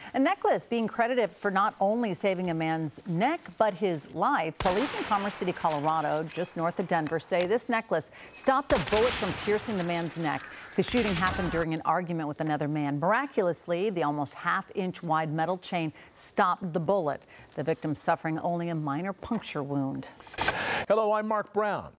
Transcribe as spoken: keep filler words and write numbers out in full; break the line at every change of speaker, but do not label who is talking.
A necklace being credited for not only saving a man's neck, but his life. Police in Commerce City, Colorado, just north of Denver, say this necklace stopped a bullet from piercing the man's neck. The shooting happened during an argument with another man. Miraculously, the almost half-inch wide metal chain stopped the bullet. The victim suffering only a minor puncture wound.
Hello, I'm Mark Brown.